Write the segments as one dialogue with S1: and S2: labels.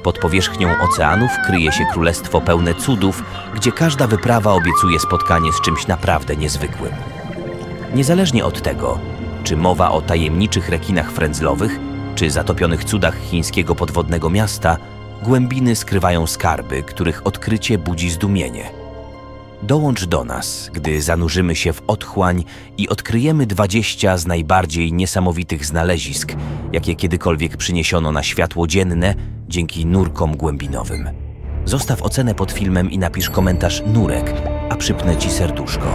S1: Pod powierzchnią oceanów kryje się królestwo pełne cudów, gdzie każda wyprawa obiecuje spotkanie z czymś naprawdę niezwykłym. Niezależnie od tego, czy mowa o tajemniczych rekinach frędzlowych, czy zatopionych cudach chińskiego podwodnego miasta, głębiny skrywają skarby, których odkrycie budzi zdumienie. Dołącz do nas, gdy zanurzymy się w otchłań i odkryjemy 20 z najbardziej niesamowitych znalezisk, jakie kiedykolwiek przyniesiono na światło dzienne dzięki nurkom głębinowym. Zostaw ocenę pod filmem i napisz komentarz nurek, a przypnę Ci serduszko.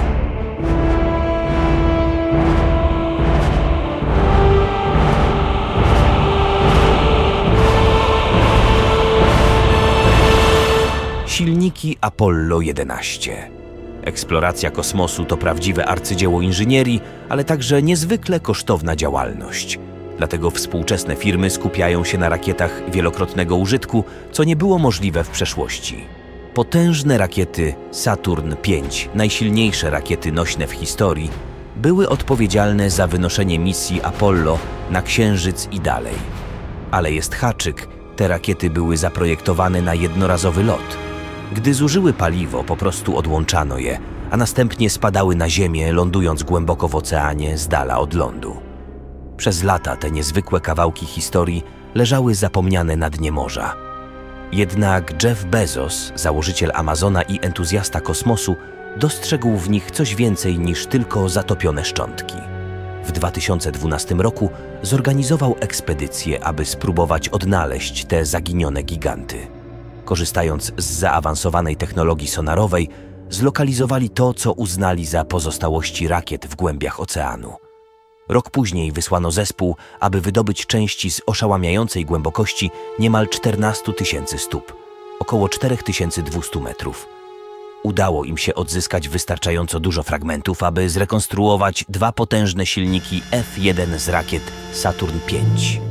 S1: Silniki Apollo 11. Eksploracja kosmosu to prawdziwe arcydzieło inżynierii, ale także niezwykle kosztowna działalność. Dlatego współczesne firmy skupiają się na rakietach wielokrotnego użytku, co nie było możliwe w przeszłości. Potężne rakiety Saturn V, najsilniejsze rakiety nośne w historii, były odpowiedzialne za wynoszenie misji Apollo na Księżyc i dalej. Ale jest haczyk, te rakiety były zaprojektowane na jednorazowy lot. Gdy zużyły paliwo, po prostu odłączano je, a następnie spadały na Ziemię, lądując głęboko w oceanie, z dala od lądu. Przez lata te niezwykłe kawałki historii leżały zapomniane na dnie morza. Jednak Jeff Bezos, założyciel Amazona i entuzjasta kosmosu, dostrzegł w nich coś więcej niż tylko zatopione szczątki. W 2012 roku zorganizował ekspedycję, aby spróbować odnaleźć te zaginione giganty. Korzystając z zaawansowanej technologii sonarowej, zlokalizowali to, co uznali za pozostałości rakiet w głębiach oceanu. Rok później wysłano zespół, aby wydobyć części z oszałamiającej głębokości niemal 14 000 stóp, około 4200 metrów. Udało im się odzyskać wystarczająco dużo fragmentów, aby zrekonstruować 2 potężne silniki F-1 z rakiet Saturn V.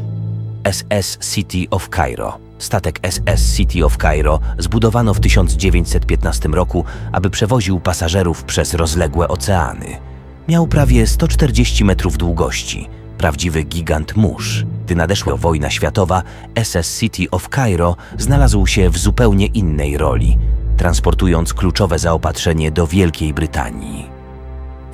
S1: SS City of Cairo. Statek SS City of Cairo zbudowano w 1915 roku, aby przewoził pasażerów przez rozległe oceany. Miał prawie 140 metrów długości, prawdziwy gigant mórz. Gdy nadeszła wojna światowa, SS City of Cairo znalazł się w zupełnie innej roli, transportując kluczowe zaopatrzenie do Wielkiej Brytanii. W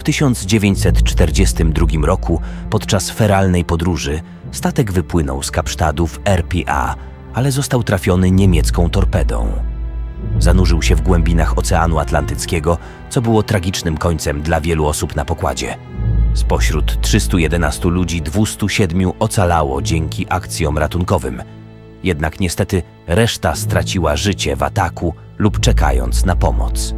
S1: 1942 roku, podczas feralnej podróży, statek wypłynął z Kapsztadów RPA, ale został trafiony niemiecką torpedą. Zanurzył się w głębinach Oceanu Atlantyckiego, co było tragicznym końcem dla wielu osób na pokładzie. Spośród 311 ludzi 207 ocalało dzięki akcjom ratunkowym. Jednak niestety reszta straciła życie w ataku lub czekając na pomoc.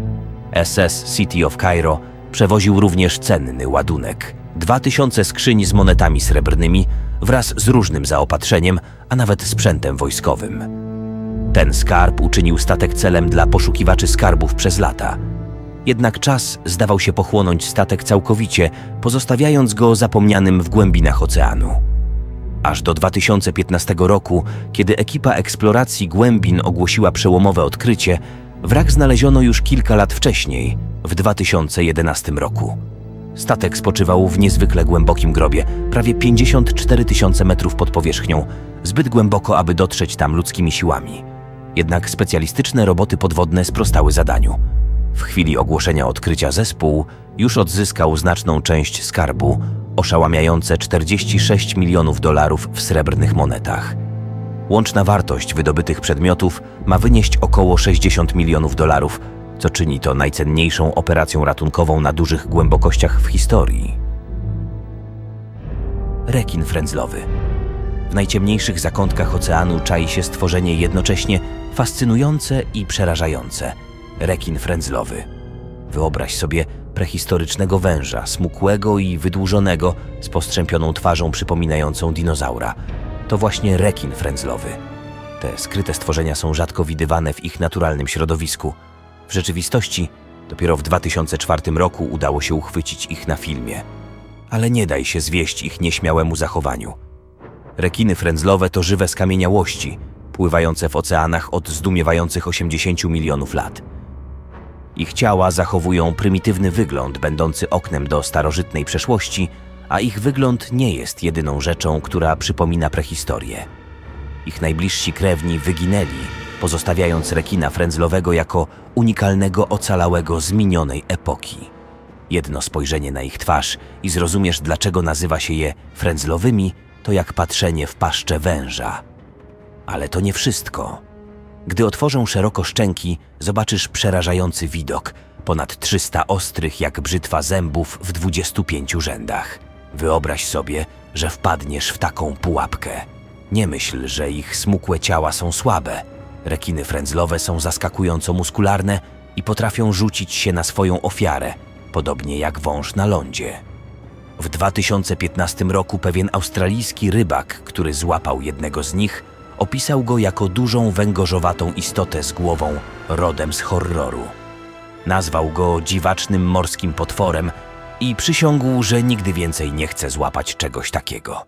S1: SS City of Cairo przewoził również cenny ładunek. 2000 skrzyń z monetami srebrnymi wraz z różnym zaopatrzeniem, a nawet sprzętem wojskowym. Ten skarb uczynił statek celem dla poszukiwaczy skarbów przez lata. Jednak czas zdawał się pochłonąć statek całkowicie, pozostawiając go zapomnianym w głębinach oceanu. Aż do 2015 roku, kiedy ekipa eksploracji głębin ogłosiła przełomowe odkrycie, wrak znaleziono już kilka lat wcześniej, w 2011 roku. Statek spoczywał w niezwykle głębokim grobie, prawie 54 000 metrów pod powierzchnią, zbyt głęboko, aby dotrzeć tam ludzkimi siłami. Jednak specjalistyczne roboty podwodne sprostały zadaniu. W chwili ogłoszenia odkrycia zespół już odzyskał znaczną część skarbu, oszałamiające 46 milionów dolarów w srebrnych monetach. Łączna wartość wydobytych przedmiotów ma wynieść około 60 milionów dolarów, co czyni to najcenniejszą operacją ratunkową na dużych głębokościach w historii. Rekin frędzlowy. W najciemniejszych zakątkach oceanu czai się stworzenie jednocześnie fascynujące i przerażające. Rekin frędzlowy. Wyobraź sobie prehistorycznego węża, smukłego i wydłużonego, z postrzępioną twarzą przypominającą dinozaura. To właśnie rekin frędzlowy. Te skryte stworzenia są rzadko widywane w ich naturalnym środowisku. W rzeczywistości dopiero w 2004 roku udało się uchwycić ich na filmie. Ale nie daj się zwieść ich nieśmiałemu zachowaniu. Rekiny frędzlowe to żywe skamieniałości, pływające w oceanach od zdumiewających 80 milionów lat. Ich ciała zachowują prymitywny wygląd, będący oknem do starożytnej przeszłości, a ich wygląd nie jest jedyną rzeczą, która przypomina prehistorię. Ich najbliżsi krewni wyginęli, pozostawiając rekina frędzlowego jako unikalnego ocalałego z minionej epoki. Jedno spojrzenie na ich twarz i zrozumiesz, dlaczego nazywa się je frędzlowymi, to jak patrzenie w paszczę węża. Ale to nie wszystko. Gdy otworzą szeroko szczęki, zobaczysz przerażający widok. Ponad 300 ostrych jak brzytwa zębów w 25 rzędach. Wyobraź sobie, że wpadniesz w taką pułapkę. Nie myśl, że ich smukłe ciała są słabe. Rekiny frędzlowe są zaskakująco muskularne i potrafią rzucić się na swoją ofiarę, podobnie jak wąż na lądzie. W 2015 roku pewien australijski rybak, który złapał jednego z nich, opisał go jako dużą węgorzowatą istotę z głową rodem z horroru. Nazwał go dziwacznym morskim potworem i przysiągł, że nigdy więcej nie chce złapać czegoś takiego.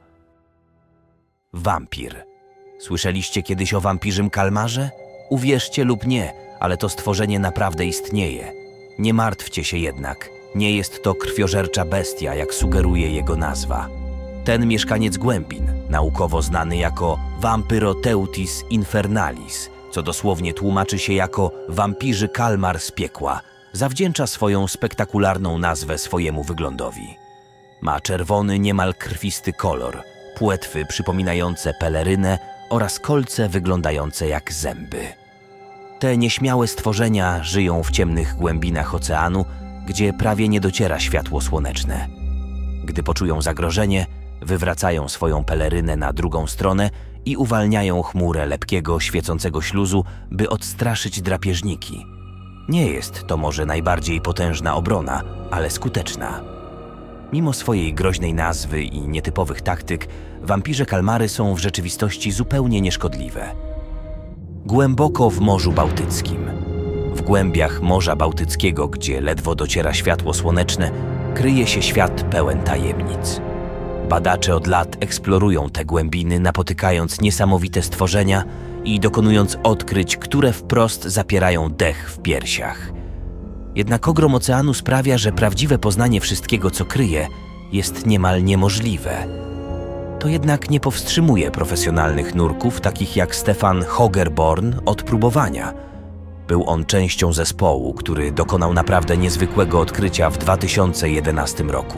S1: Wampir. Słyszeliście kiedyś o wampirzym kalmarze? Uwierzcie lub nie, ale to stworzenie naprawdę istnieje. Nie martwcie się jednak, nie jest to krwiożercza bestia, jak sugeruje jego nazwa. Ten mieszkaniec głębin, naukowo znany jako Vampyroteutis infernalis, co dosłownie tłumaczy się jako wampirzy kalmar z piekła, zawdzięcza swoją spektakularną nazwę swojemu wyglądowi. Ma czerwony, niemal krwisty kolor, płetwy przypominające pelerynę oraz kolce wyglądające jak zęby. Te nieśmiałe stworzenia żyją w ciemnych głębinach oceanu, gdzie prawie nie dociera światło słoneczne. Gdy poczują zagrożenie, wywracają swoją pelerynę na drugą stronę i uwalniają chmurę lepkiego, świecącego śluzu, by odstraszyć drapieżniki. Nie jest to może najbardziej potężna obrona, ale skuteczna. Mimo swojej groźnej nazwy i nietypowych taktyk, wampirze kalmary są w rzeczywistości zupełnie nieszkodliwe. Głęboko w Morzu Bałtyckim. W głębiach Morza Bałtyckiego, gdzie ledwo dociera światło słoneczne, kryje się świat pełen tajemnic. Badacze od lat eksplorują te głębiny, napotykając niesamowite stworzenia i dokonując odkryć, które wprost zapierają dech w piersiach. Jednak ogrom oceanu sprawia, że prawdziwe poznanie wszystkiego, co kryje, jest niemal niemożliwe. To jednak nie powstrzymuje profesjonalnych nurków, takich jak Stefan Hogerborn, od próbowania. Był on częścią zespołu, który dokonał naprawdę niezwykłego odkrycia w 2011 roku.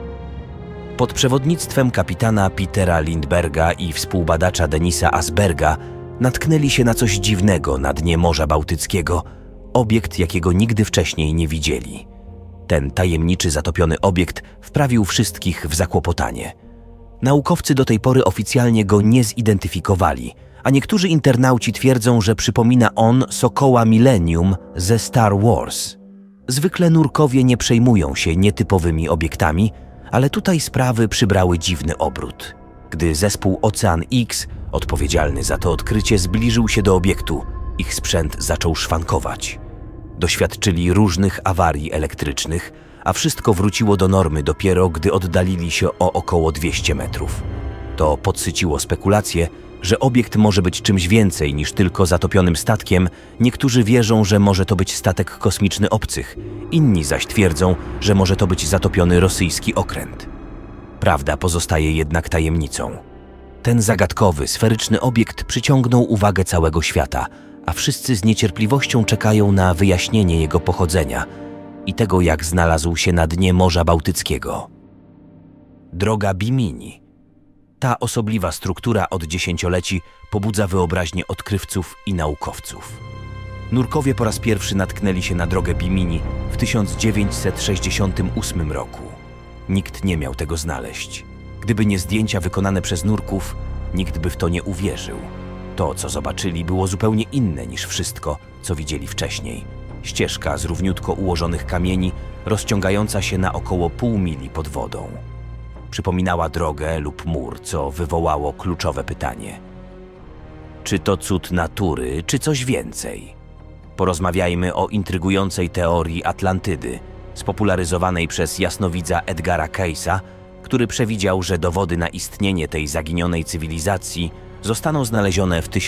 S1: Pod przewodnictwem kapitana Petera Lindberga i współbadacza Denisa Asberga natknęli się na coś dziwnego na dnie Morza Bałtyckiego, obiekt, jakiego nigdy wcześniej nie widzieli. Ten tajemniczy, zatopiony obiekt wprawił wszystkich w zakłopotanie. Naukowcy do tej pory oficjalnie go nie zidentyfikowali, a niektórzy internauci twierdzą, że przypomina on Sokoła Millennium ze Star Wars. Zwykle nurkowie nie przejmują się nietypowymi obiektami, ale tutaj sprawy przybrały dziwny obrót. Gdy zespół Ocean X, odpowiedzialny za to odkrycie, zbliżył się do obiektu, ich sprzęt zaczął szwankować. Doświadczyli różnych awarii elektrycznych, a wszystko wróciło do normy dopiero, gdy oddalili się o około 200 metrów. To podsyciło spekulacje, że obiekt może być czymś więcej niż tylko zatopionym statkiem. Niektórzy wierzą, że może to być statek kosmiczny obcych, inni zaś twierdzą, że może to być zatopiony rosyjski okręt. Prawda pozostaje jednak tajemnicą. Ten zagadkowy, sferyczny obiekt przyciągnął uwagę całego świata, a wszyscy z niecierpliwością czekają na wyjaśnienie jego pochodzenia i tego, jak znalazł się na dnie Morza Bałtyckiego. Droga Bimini. Ta osobliwa struktura od dziesięcioleci pobudza wyobraźnię odkrywców i naukowców. Nurkowie po raz pierwszy natknęli się na drogę Bimini w 1968 roku. Nikt nie miał tego znaleźć. Gdyby nie zdjęcia wykonane przez nurków, nikt by w to nie uwierzył. To, co zobaczyli, było zupełnie inne niż wszystko, co widzieli wcześniej. Ścieżka z równiutko ułożonych kamieni, rozciągająca się na około pół mili pod wodą. Przypominała drogę lub mur, co wywołało kluczowe pytanie. Czy to cud natury, czy coś więcej? Porozmawiajmy o intrygującej teorii Atlantydy, spopularyzowanej przez jasnowidza Edgara Case'a, który przewidział, że dowody na istnienie tej zaginionej cywilizacji zostaną znalezione w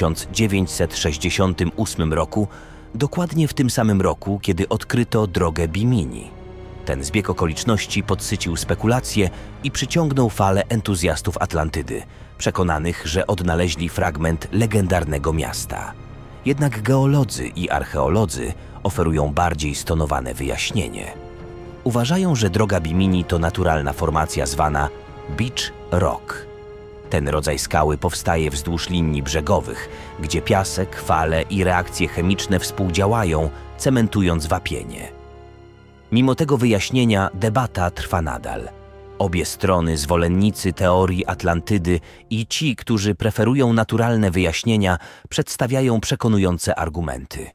S1: 1968 roku, dokładnie w tym samym roku, kiedy odkryto drogę Bimini. Ten zbieg okoliczności podsycił spekulacje i przyciągnął falę entuzjastów Atlantydy, przekonanych, że odnaleźli fragment legendarnego miasta. Jednak geolodzy i archeolodzy oferują bardziej stonowane wyjaśnienie. Uważają, że droga Bimini to naturalna formacja zwana Beach Rock. Ten rodzaj skały powstaje wzdłuż linii brzegowych, gdzie piasek, fale i reakcje chemiczne współdziałają, cementując wapienie. Mimo tego wyjaśnienia debata trwa nadal. Obie strony, zwolennicy teorii Atlantydy i ci, którzy preferują naturalne wyjaśnienia, przedstawiają przekonujące argumenty.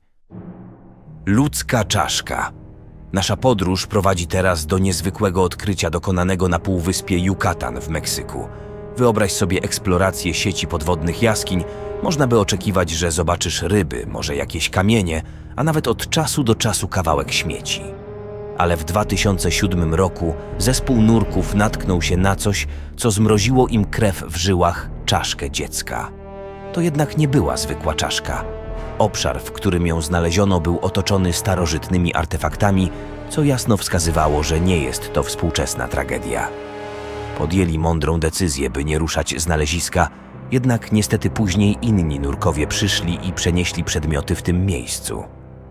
S1: Ludzka czaszka. Nasza podróż prowadzi teraz do niezwykłego odkrycia dokonanego na półwyspie Yucatan w Meksyku. Wyobraź sobie eksplorację sieci podwodnych jaskiń. Można by oczekiwać, że zobaczysz ryby, może jakieś kamienie, a nawet od czasu do czasu kawałek śmieci. Ale w 2007 roku zespół nurków natknął się na coś, co zmroziło im krew w żyłach – czaszkę dziecka. To jednak nie była zwykła czaszka. Obszar, w którym ją znaleziono, był otoczony starożytnymi artefaktami, co jasno wskazywało, że nie jest to współczesna tragedia. Podjęli mądrą decyzję, by nie ruszać znaleziska, jednak niestety później inni nurkowie przyszli i przenieśli przedmioty w tym miejscu.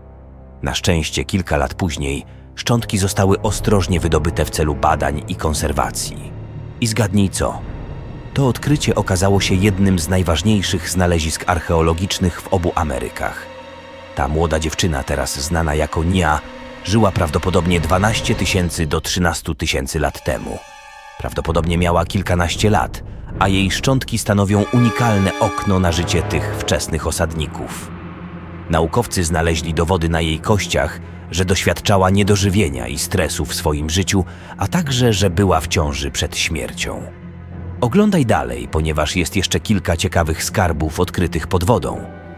S1: Na szczęście kilka lat później szczątki zostały ostrożnie wydobyte w celu badań i konserwacji. I zgadnij co? To odkrycie okazało się jednym z najważniejszych znalezisk archeologicznych w obu Amerykach. Ta młoda dziewczyna, teraz znana jako Nia, żyła prawdopodobnie 12 000 do 13 000 lat temu. Prawdopodobnie miała kilkanaście lat, a jej szczątki stanowią unikalne okno na życie tych wczesnych osadników. Naukowcy znaleźli dowody na jej kościach, że doświadczała niedożywienia i stresu w swoim życiu, a także, że była w ciąży przed śmiercią. Oglądaj dalej, ponieważ jest jeszcze kilka ciekawych skarbów odkrytych pod wodą.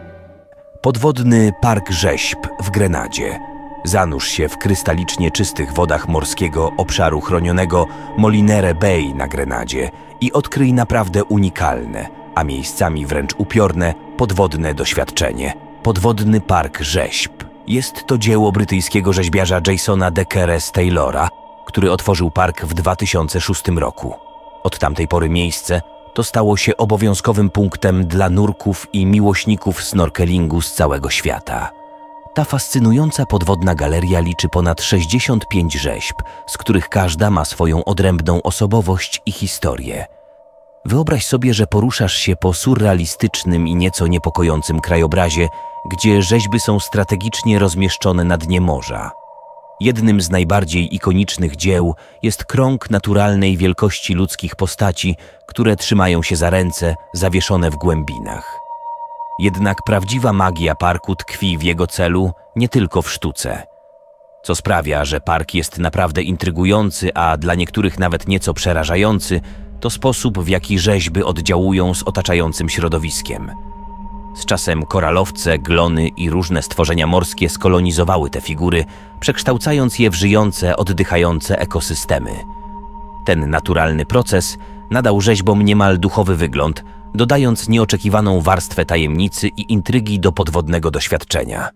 S1: Podwodny Park Rzeźb w Grenadzie. Zanurz się w krystalicznie czystych wodach morskiego obszaru chronionego Molinere Bay na Grenadzie i odkryj naprawdę unikalne, a miejscami wręcz upiorne, podwodne doświadczenie. Podwodny Park Rzeźb. Jest to dzieło brytyjskiego rzeźbiarza Jasona de Keres Taylora, który otworzył park w 2006 roku. Od tamtej pory miejsce to stało się obowiązkowym punktem dla nurków i miłośników snorkelingu z całego świata. Ta fascynująca podwodna galeria liczy ponad 65 rzeźb, z których każda ma swoją odrębną osobowość i historię. Wyobraź sobie, że poruszasz się po surrealistycznym i nieco niepokojącym krajobrazie, gdzie rzeźby są strategicznie rozmieszczone na dnie morza. Jednym z najbardziej ikonicznych dzieł jest krąg naturalnej wielkości ludzkich postaci, które trzymają się za ręce, zawieszone w głębinach. Jednak prawdziwa magia parku tkwi w jego celu, nie tylko w sztuce. Co sprawia, że park jest naprawdę intrygujący, a dla niektórych nawet nieco przerażający, to sposób, w jaki rzeźby oddziałują z otaczającym środowiskiem. Z czasem koralowce, glony i różne stworzenia morskie skolonizowały te figury, przekształcając je w żyjące, oddychające ekosystemy. Ten naturalny proces nadał rzeźbom niemal duchowy wygląd, dodając nieoczekiwaną warstwę tajemnicy i intrygi do podwodnego doświadczenia.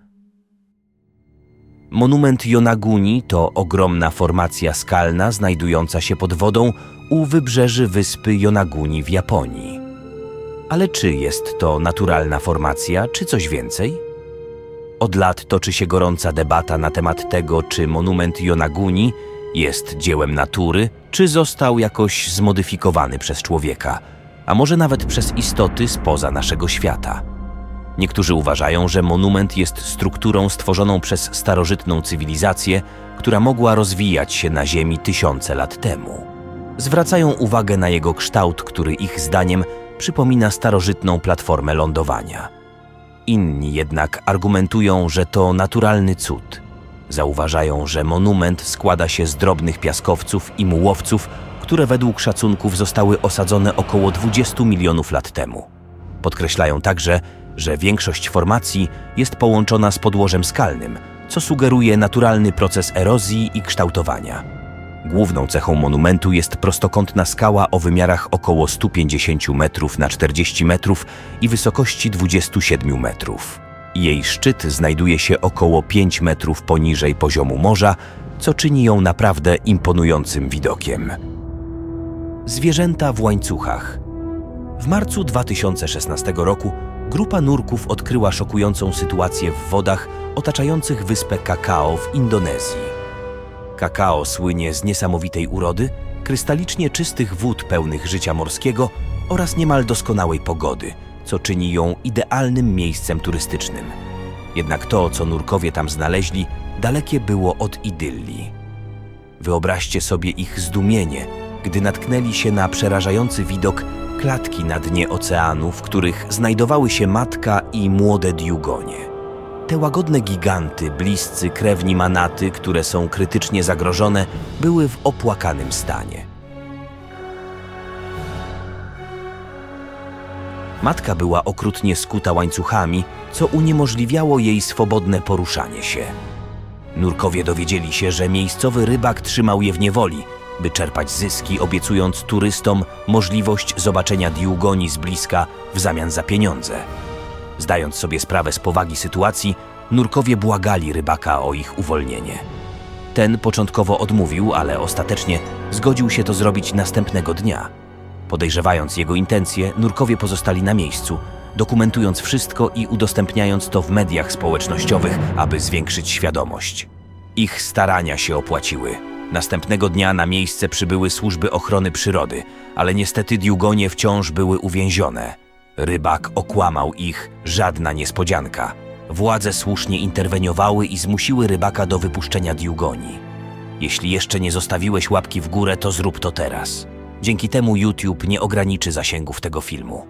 S1: Monument Yonaguni to ogromna formacja skalna znajdująca się pod wodą u wybrzeży wyspy Yonaguni w Japonii. Ale czy jest to naturalna formacja, czy coś więcej? Od lat toczy się gorąca debata na temat tego, czy monument Yonaguni jest dziełem natury, czy został jakoś zmodyfikowany przez człowieka, a może nawet przez istoty spoza naszego świata. Niektórzy uważają, że monument jest strukturą stworzoną przez starożytną cywilizację, która mogła rozwijać się na Ziemi tysiące lat temu. Zwracają uwagę na jego kształt, który ich zdaniem przypomina starożytną platformę lądowania. Inni jednak argumentują, że to naturalny cud. Zauważają, że monument składa się z drobnych piaskowców i mułowców, które według szacunków zostały osadzone około 20 milionów lat temu. Podkreślają także, że większość formacji jest połączona z podłożem skalnym, co sugeruje naturalny proces erozji i kształtowania. Główną cechą monumentu jest prostokątna skała o wymiarach około 150 metrów na 40 metrów i wysokości 27 metrów. Jej szczyt znajduje się około 5 metrów poniżej poziomu morza, co czyni ją naprawdę imponującym widokiem. Zwierzęta w łańcuchach. W marcu 2016 roku grupa nurków odkryła szokującą sytuację w wodach otaczających wyspę Kakao w Indonezji. Kakao słynie z niesamowitej urody, krystalicznie czystych wód pełnych życia morskiego oraz niemal doskonałej pogody, co czyni ją idealnym miejscem turystycznym. Jednak to, co nurkowie tam znaleźli, dalekie było od idylii. Wyobraźcie sobie ich zdumienie, gdy natknęli się na przerażający widok klatki na dnie oceanu, w których znajdowały się matka i młode diugonie. Te łagodne giganty, bliscy krewni manaty, które są krytycznie zagrożone, były w opłakanym stanie. Matka była okrutnie skuta łańcuchami, co uniemożliwiało jej swobodne poruszanie się. Nurkowie dowiedzieli się, że miejscowy rybak trzymał je w niewoli, by czerpać zyski, obiecując turystom możliwość zobaczenia diugoni z bliska w zamian za pieniądze. Zdając sobie sprawę z powagi sytuacji, nurkowie błagali rybaka o ich uwolnienie. Ten początkowo odmówił, ale ostatecznie zgodził się to zrobić następnego dnia. Podejrzewając jego intencje, nurkowie pozostali na miejscu, dokumentując wszystko i udostępniając to w mediach społecznościowych, aby zwiększyć świadomość. Ich starania się opłaciły. Następnego dnia na miejsce przybyły służby ochrony przyrody, ale niestety diugonie wciąż były uwięzione. Rybak okłamał ich, żadna niespodzianka. Władze słusznie interweniowały i zmusiły rybaka do wypuszczenia diugoni. Jeśli jeszcze nie zostawiłeś łapki w górę, to zrób to teraz. Dzięki temu YouTube nie ograniczy zasięgów tego filmu.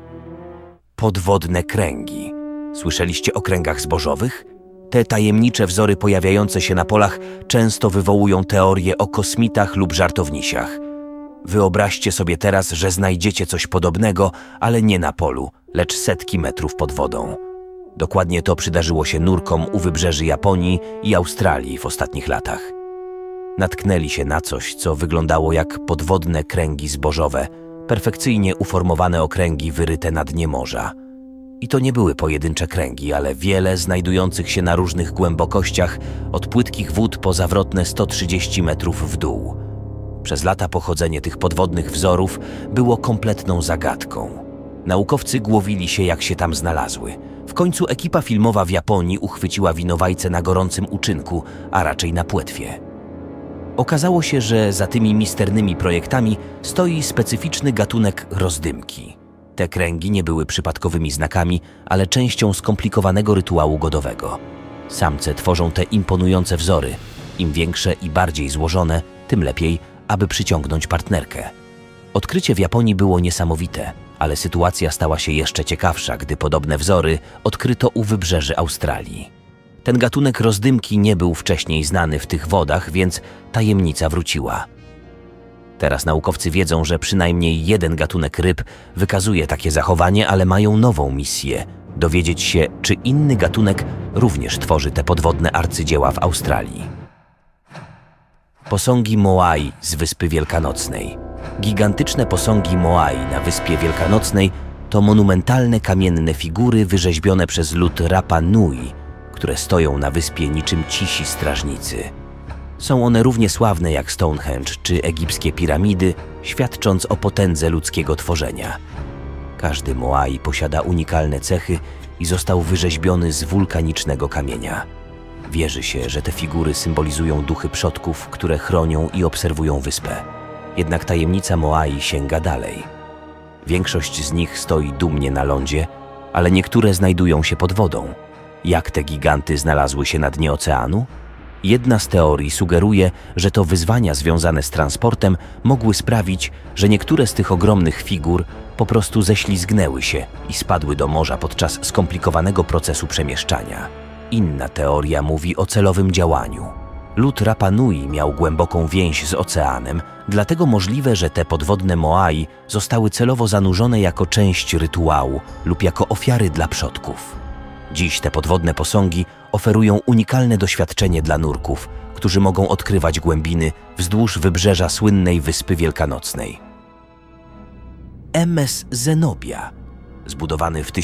S1: Podwodne kręgi. Słyszeliście o kręgach zbożowych? Te tajemnicze wzory pojawiające się na polach często wywołują teorie o kosmitach lub żartownisiach. Wyobraźcie sobie teraz, że znajdziecie coś podobnego, ale nie na polu, lecz setki metrów pod wodą. Dokładnie to przydarzyło się nurkom u wybrzeży Japonii i Australii w ostatnich latach. Natknęli się na coś, co wyglądało jak podwodne kręgi zbożowe, perfekcyjnie uformowane okręgi wyryte na dnie morza. I to nie były pojedyncze kręgi, ale wiele znajdujących się na różnych głębokościach, od płytkich wód po zawrotne 130 metrów w dół. Przez lata pochodzenie tych podwodnych wzorów było kompletną zagadką. Naukowcy głowili się, jak się tam znalazły. W końcu ekipa filmowa w Japonii uchwyciła winowajcę na gorącym uczynku, a raczej na płetwie. Okazało się, że za tymi misternymi projektami stoi specyficzny gatunek rozdymki. Te kręgi nie były przypadkowymi znakami, ale częścią skomplikowanego rytuału godowego. Samce tworzą te imponujące wzory. Im większe i bardziej złożone, tym lepiej, aby przyciągnąć partnerkę. Odkrycie w Japonii było niesamowite, ale sytuacja stała się jeszcze ciekawsza, gdy podobne wzory odkryto u wybrzeży Australii. Ten gatunek rozdymki nie był wcześniej znany w tych wodach, więc tajemnica wróciła. Teraz naukowcy wiedzą, że przynajmniej jeden gatunek ryb wykazuje takie zachowanie, ale mają nową misję – dowiedzieć się, czy inny gatunek również tworzy te podwodne arcydzieła w Australii. Posągi Moai z Wyspy Wielkanocnej. Gigantyczne posągi Moai na Wyspie Wielkanocnej to monumentalne kamienne figury wyrzeźbione przez lud Rapa Nui, które stoją na wyspie niczym cisi strażnicy. Są one równie sławne jak Stonehenge czy egipskie piramidy, świadcząc o potędze ludzkiego tworzenia. Każdy Moai posiada unikalne cechy i został wyrzeźbiony z wulkanicznego kamienia. Wierzy się, że te figury symbolizują duchy przodków, które chronią i obserwują wyspę. Jednak tajemnica Moai sięga dalej. Większość z nich stoi dumnie na lądzie, ale niektóre znajdują się pod wodą. Jak te giganty znalazły się na dnie oceanu? Jedna z teorii sugeruje, że to wyzwania związane z transportem mogły sprawić, że niektóre z tych ogromnych figur po prostu ześlizgnęły się i spadły do morza podczas skomplikowanego procesu przemieszczania. Inna teoria mówi o celowym działaniu. Lud Rapa Nui miał głęboką więź z oceanem, dlatego możliwe, że te podwodne Moai zostały celowo zanurzone jako część rytuału lub jako ofiary dla przodków. Dziś te podwodne posągi oferują unikalne doświadczenie dla nurków, którzy mogą odkrywać głębiny wzdłuż wybrzeża słynnej Wyspy Wielkanocnej. MS Zenobia. Zbudowany w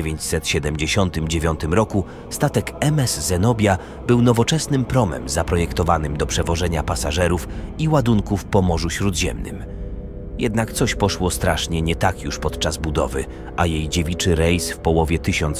S1: 1979 roku, statek MS Zenobia był nowoczesnym promem zaprojektowanym do przewożenia pasażerów i ładunków po Morzu Śródziemnym. Jednak coś poszło strasznie nie tak już podczas budowy, a jej dziewiczy rejs w połowie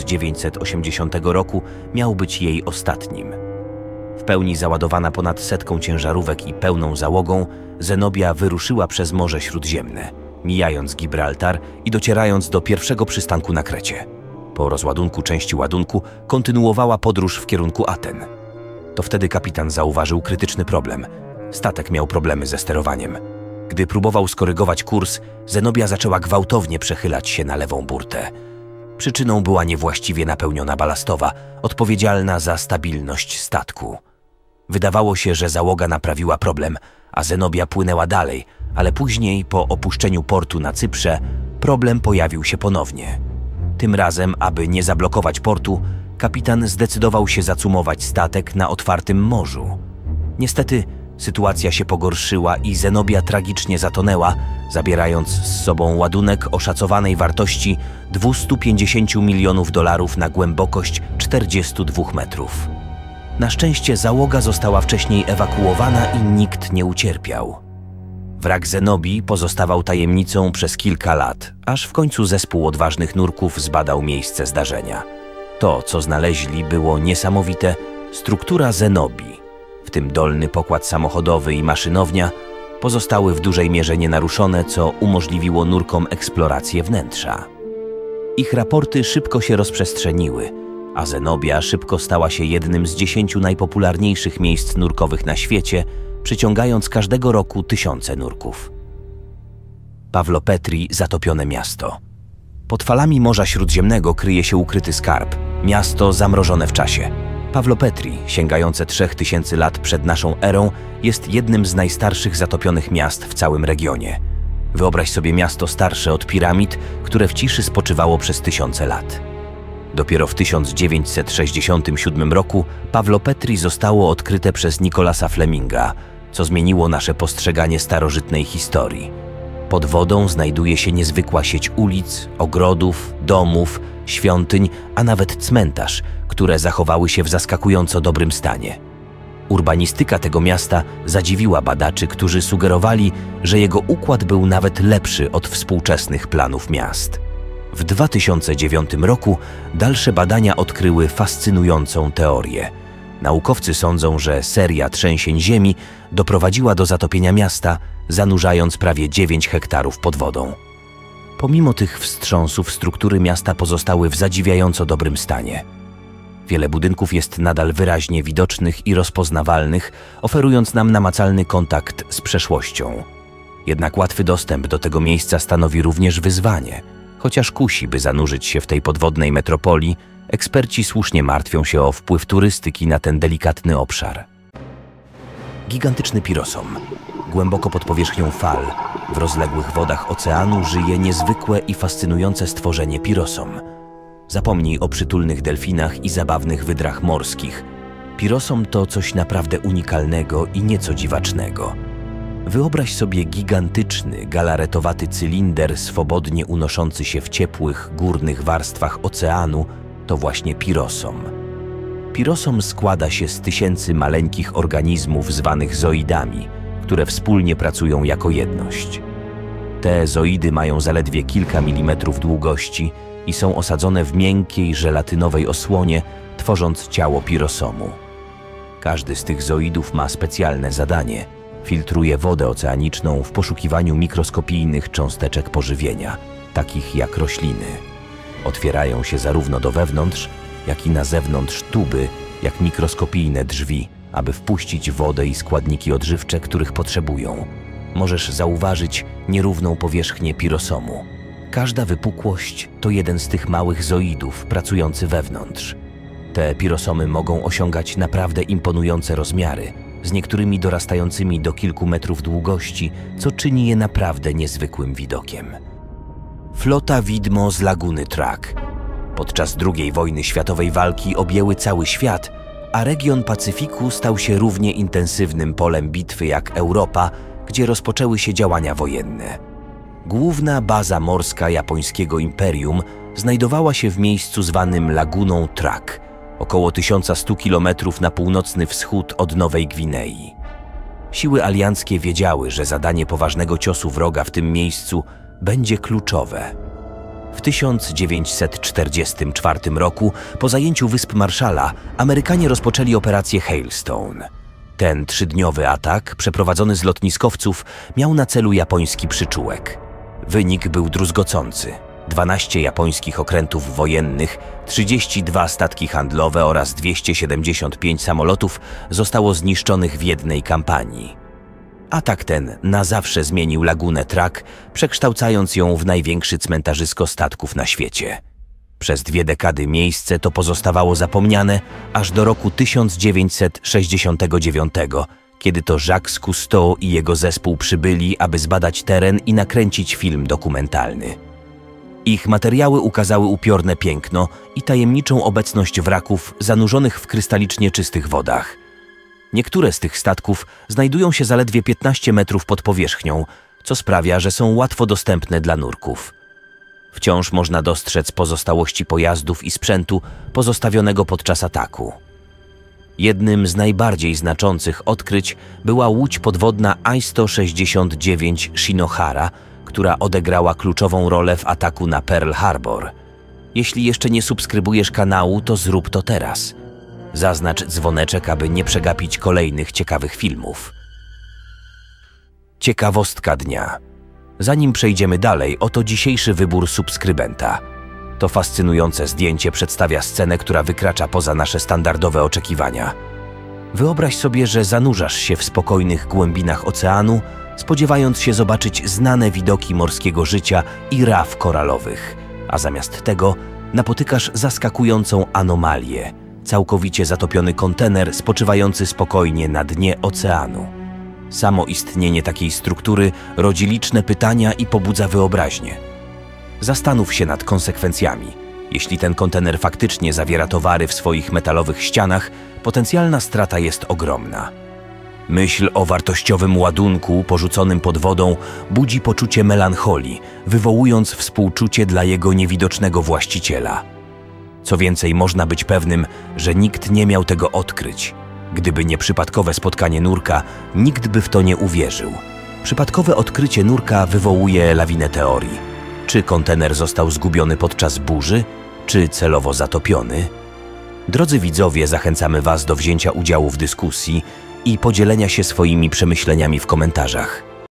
S1: 1980 roku miał być jej ostatnim. W pełni załadowana ponad 100 ciężarówek i pełną załogą, Zenobia wyruszyła przez Morze Śródziemne, mijając Gibraltar i docierając do pierwszego przystanku na Krecie. Po rozładunku części ładunku kontynuowała podróż w kierunku Aten. To wtedy kapitan zauważył krytyczny problem. Statek miał problemy ze sterowaniem. Gdy próbował skorygować kurs, Zenobia zaczęła gwałtownie przechylać się na lewą burtę. Przyczyną była niewłaściwie napełniona balastowa, odpowiedzialna za stabilność statku. Wydawało się, że załoga naprawiła problem, a Zenobia płynęła dalej, ale później, po opuszczeniu portu na Cyprze, problem pojawił się ponownie. Tym razem, aby nie zablokować portu, kapitan zdecydował się zacumować statek na otwartym morzu. Niestety, sytuacja się pogorszyła i Zenobia tragicznie zatonęła, zabierając z sobą ładunek o szacowanej wartości $250 milionów na głębokość 42 metrów. Na szczęście załoga została wcześniej ewakuowana i nikt nie ucierpiał. Wrak Zenobii pozostawał tajemnicą przez kilka lat, aż w końcu zespół odważnych nurków zbadał miejsce zdarzenia. To, co znaleźli, było niesamowite. Struktura Zenobii, w tym dolny pokład samochodowy i maszynownia, pozostały w dużej mierze nienaruszone, co umożliwiło nurkom eksplorację wnętrza. Ich raporty szybko się rozprzestrzeniły, a Zenobia szybko stała się jednym z 10 najpopularniejszych miejsc nurkowych na świecie, przyciągając każdego roku tysiące nurków. Pawlopetri – zatopione miasto. Pod falami Morza Śródziemnego kryje się ukryty skarb, miasto zamrożone w czasie. Pawlopetri, sięgające 3000 lat przed naszą erą, jest jednym z najstarszych zatopionych miast w całym regionie. Wyobraź sobie miasto starsze od piramid, które w ciszy spoczywało przez tysiące lat. Dopiero w 1967 roku Pawlopetri zostało odkryte przez Nicolasa Fleminga, co zmieniło nasze postrzeganie starożytnej historii. Pod wodą znajduje się niezwykła sieć ulic, ogrodów, domów, świątyń, a nawet cmentarz, które zachowały się w zaskakująco dobrym stanie. Urbanistyka tego miasta zadziwiła badaczy, którzy sugerowali, że jego układ był nawet lepszy od współczesnych planów miast. W 2009 roku dalsze badania odkryły fascynującą teorię. Naukowcy sądzą, że seria trzęsień ziemi doprowadziła do zatopienia miasta, zanurzając prawie 9 hektarów pod wodą. Pomimo tych wstrząsów struktury miasta pozostały w zadziwiająco dobrym stanie. Wiele budynków jest nadal wyraźnie widocznych i rozpoznawalnych, oferując nam namacalny kontakt z przeszłością. Jednak łatwy dostęp do tego miejsca stanowi również wyzwanie. Chociaż kusi, by zanurzyć się w tej podwodnej metropolii, eksperci słusznie martwią się o wpływ turystyki na ten delikatny obszar. Gigantyczny pirosom. Głęboko pod powierzchnią fal, w rozległych wodach oceanu żyje niezwykłe i fascynujące stworzenie pirosom. Zapomnij o przytulnych delfinach i zabawnych wydrach morskich. Pirosom to coś naprawdę unikalnego i nieco dziwacznego. Wyobraź sobie gigantyczny, galaretowaty cylinder swobodnie unoszący się w ciepłych, górnych warstwach oceanu, to właśnie pirosom. Pirosom składa się z tysięcy maleńkich organizmów zwanych zoidami, które wspólnie pracują jako jedność. Te zoidy mają zaledwie kilka milimetrów długości i są osadzone w miękkiej, żelatynowej osłonie, tworząc ciało pirosomu. Każdy z tych zoidów ma specjalne zadanie. Filtruje wodę oceaniczną w poszukiwaniu mikroskopijnych cząsteczek pożywienia, takich jak rośliny. Otwierają się zarówno do wewnątrz, jak i na zewnątrz tuby, jak mikroskopijne drzwi, aby wpuścić wodę i składniki odżywcze, których potrzebują. Możesz zauważyć nierówną powierzchnię pirosomu. Każda wypukłość to jeden z tych małych zoidów pracujący wewnątrz. Te pirosomy mogą osiągać naprawdę imponujące rozmiary, z niektórymi dorastającymi do kilku metrów długości, co czyni je naprawdę niezwykłym widokiem. Flota widmo z laguny Trak. Podczas II wojny światowej walki objęły cały świat, a region Pacyfiku stał się równie intensywnym polem bitwy jak Europa, gdzie rozpoczęły się działania wojenne. Główna baza morska japońskiego imperium znajdowała się w miejscu zwanym Laguną Trak, około 1100 km na północny wschód od Nowej Gwinei. Siły alianckie wiedziały, że zadanie poważnego ciosu wroga w tym miejscu będzie kluczowe. W 1944 roku, po zajęciu Wysp Marshalla, Amerykanie rozpoczęli operację Hailstone. Ten 3-dniowy atak, przeprowadzony z lotniskowców, miał na celu japoński przyczółek. Wynik był druzgocący. 12 japońskich okrętów wojennych, 32 statki handlowe oraz 275 samolotów zostało zniszczonych w jednej kampanii. Atak ten na zawsze zmienił Lagunę Trak, przekształcając ją w największe cmentarzysko statków na świecie. Przez 2 dekady miejsce to pozostawało zapomniane, aż do roku 1969, kiedy to Jacques Cousteau i jego zespół przybyli, aby zbadać teren i nakręcić film dokumentalny. Ich materiały ukazały upiorne piękno i tajemniczą obecność wraków zanurzonych w krystalicznie czystych wodach. Niektóre z tych statków znajdują się zaledwie 15 metrów pod powierzchnią, co sprawia, że są łatwo dostępne dla nurków. Wciąż można dostrzec pozostałości pojazdów i sprzętu pozostawionego podczas ataku. Jednym z najbardziej znaczących odkryć była łódź podwodna I-169 Shinohara, która odegrała kluczową rolę w ataku na Pearl Harbor. Jeśli jeszcze nie subskrybujesz kanału, to zrób to teraz. Zaznacz dzwoneczek, aby nie przegapić kolejnych ciekawych filmów. Ciekawostka dnia. Zanim przejdziemy dalej, oto dzisiejszy wybór subskrybenta. To fascynujące zdjęcie przedstawia scenę, która wykracza poza nasze standardowe oczekiwania. Wyobraź sobie, że zanurzasz się w spokojnych głębinach oceanu, spodziewając się zobaczyć znane widoki morskiego życia i raf koralowych, a zamiast tego napotykasz zaskakującą anomalię – całkowicie zatopiony kontener spoczywający spokojnie na dnie oceanu. Samo istnienie takiej struktury rodzi liczne pytania i pobudza wyobraźnię. Zastanów się nad konsekwencjami. Jeśli ten kontener faktycznie zawiera towary w swoich metalowych ścianach, potencjalna strata jest ogromna. Myśl o wartościowym ładunku porzuconym pod wodą budzi poczucie melancholii, wywołując współczucie dla jego niewidocznego właściciela. Co więcej, można być pewnym, że nikt nie miał tego odkryć. Gdyby nie przypadkowe spotkanie nurka, nikt by w to nie uwierzył. Przypadkowe odkrycie nurka wywołuje lawinę teorii. Czy kontener został zgubiony podczas burzy, czy celowo zatopiony? Drodzy widzowie, zachęcamy Was do wzięcia udziału w dyskusji i podzielenia się swoimi przemyśleniami w komentarzach.